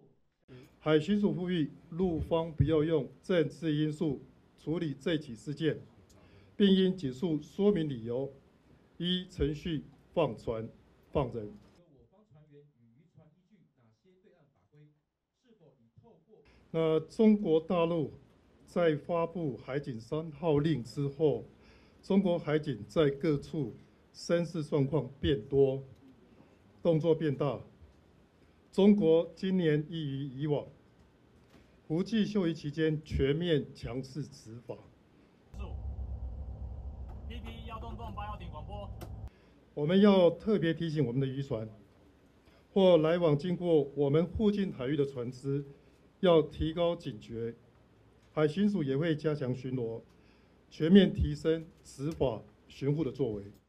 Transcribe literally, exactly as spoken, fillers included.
海巡署呼吁陆方不要用政治因素处理这起事件，并应紧速说明理由，依程序放船放人。我方船员与渔船依据哪些对岸法规？是否已透过？那中国大陆在发布海警三号令之后，中国海警在各处声势状况变多，动作变大。中国今年异于以往，国际休渔期间全面强势执法。 P P 幺洞洞八幺点广播。 我们要特别提醒我们的渔船或来往经过我们附近海域的船只，要提高警觉。海巡署也会加强巡逻，全面提升执法巡护的作为。